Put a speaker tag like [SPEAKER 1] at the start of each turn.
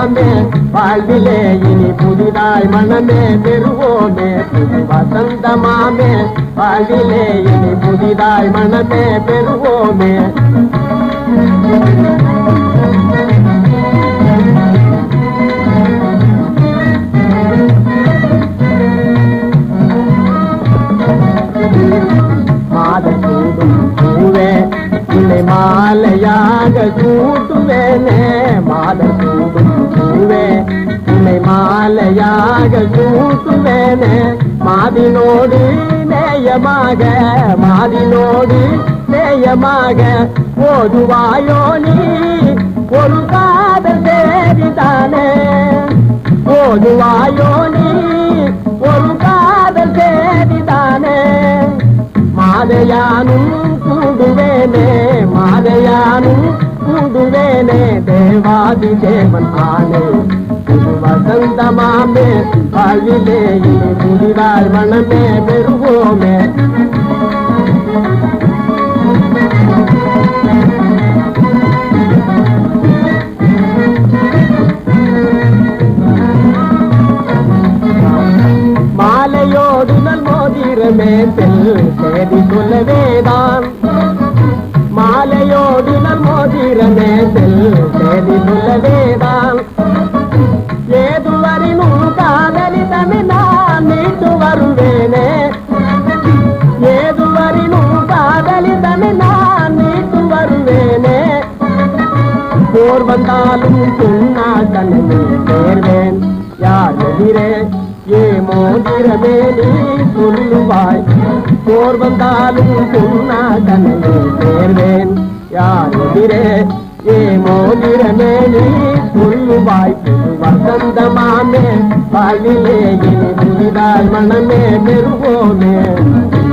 [SPEAKER 1] வசந்தமாமே வாழ்விலே இனி புதிதாய் மனமே பெறுவோமே. புது வசந்தமாமே வாழ்விலே இனி புதிதாய் மனமே பெறுவோமே. மாதம் சூடும் பூவே உன்னை மாலையாக சூட்டுவேனே. மாதம் சூடும் பூவே உன்னை மாலையாக சூட்டுவேனே. மாதினோடு நேயமாக மாதினோடு நேயமாக ஓதுவாயோ நீ ஒரு காதல் சேரிதானே. ஓதுவாயோ நீ ஒரு காதல் சேரிதானே. மாதையானும் கூடுவேனே மாதையானும் கூடுவேனே. தேவாதி தேவன் ஆனே புது வசந்தமாமே வாழ்விலே இனி புதிதாய் மனமே பெறுவோமே. மாலையோடு நல் மோதிரமே சேதி சொல்லவேதான். மாலையோடு நல் மோதிரமே சேதி சொல்லவேதான். ஏதுவரினும் காதலி தன்னை நான் மீட்டு வருவேனே. ஏதுவரினும் காதலி தன்னை நான் மீட்டு வருவேனே. போர் வந்தாலும் சொன்னா தன்னை சேர்வேன் யார் எதிரே. ஏ மோதிரமே நீ சொல்லுவாய். போர் வந்தாலும் சொன்னா தன்னை சேர்வேன் யார் எதிரே. ஏ மோதிரமே நீ சொல்லுவாய். புது வசந்தமாமே வாழ்விலே இனி புதிதாய் மனமே பெறுவோமே.